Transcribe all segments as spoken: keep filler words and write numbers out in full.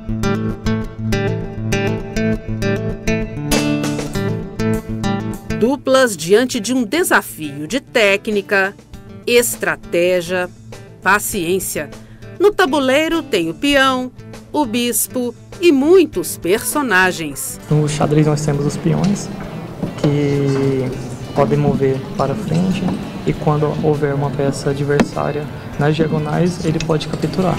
Duplas diante de um desafio de técnica, estratégia, paciência. No tabuleiro tem o peão, o bispo e muitos personagens. No xadrez nós temos os peões, que podem mover para frente, e quando houver uma peça adversária nas diagonais, ele pode capturar.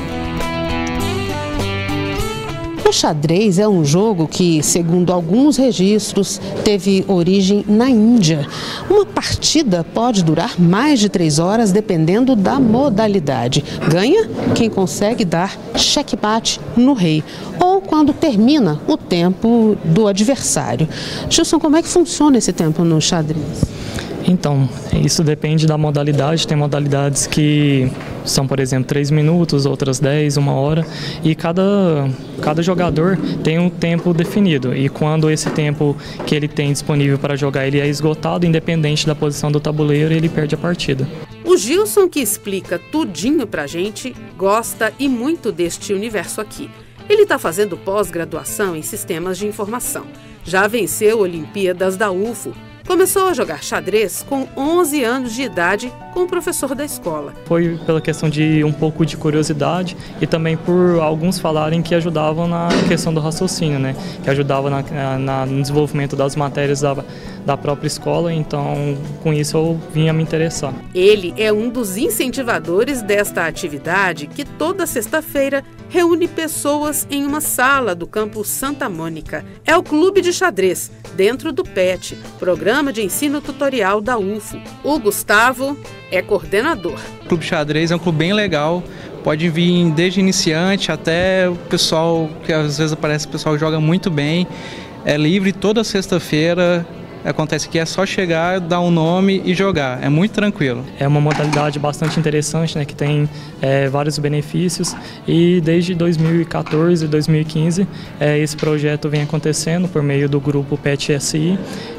O xadrez é um jogo que, segundo alguns registros, teve origem na Índia. Uma partida pode durar mais de três horas, dependendo da modalidade. Ganha quem consegue dar checkmate no rei, ou quando termina o tempo do adversário. Gilson, como é que funciona esse tempo no xadrez? Então, isso depende da modalidade. Tem modalidades que são, por exemplo, três minutos, outras dez, uma hora, e cada, cada jogador tem um tempo definido. E quando esse tempo que ele tem disponível para jogar ele é esgotado, independente da posição do tabuleiro, ele perde a partida. O Gilson, que explica tudinho pra gente, gosta e muito deste universo aqui. Ele está fazendo pós-graduação em sistemas de informação. Já venceu Olimpíadas da U F O. Começou a jogar xadrez com onze anos de idade com o professor da escola. Foi pela questão de um pouco de curiosidade e também por alguns falarem que ajudavam na questão do raciocínio, né? Que ajudava na, na, no desenvolvimento das matérias da, da própria escola, então com isso eu vim a me interessar. Ele é um dos incentivadores desta atividade que toda sexta-feira reúne pessoas em uma sala do campus Santa Mônica. É o Clube de Xadrez, dentro do P E T, Programa de Ensino Tutorial da U F O. O Gustavo é coordenador. O Clube de Xadrez é um clube bem legal, pode vir desde iniciante até o pessoal, que às vezes aparece o pessoal que joga muito bem. É livre toda sexta-feira. Acontece que é só chegar, dar um nome e jogar. É muito tranquilo. É uma modalidade bastante interessante, né, que tem é, vários benefícios. E desde dois mil e quatorze, dois mil e quinze, é, esse projeto vem acontecendo por meio do grupo P E T S I.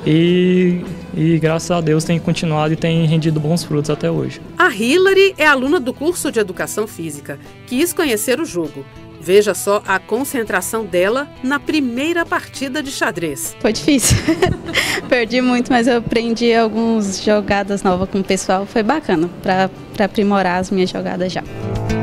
E, e graças a Deus tem continuado e tem rendido bons frutos até hoje. A Hilary é aluna do curso de Educação Física. Quis conhecer o jogo. Veja só a concentração dela na primeira partida de xadrez. Foi difícil. Perdi muito, mas eu aprendi algumas jogadas novas com o pessoal. Foi bacana para aprimorar as minhas jogadas já.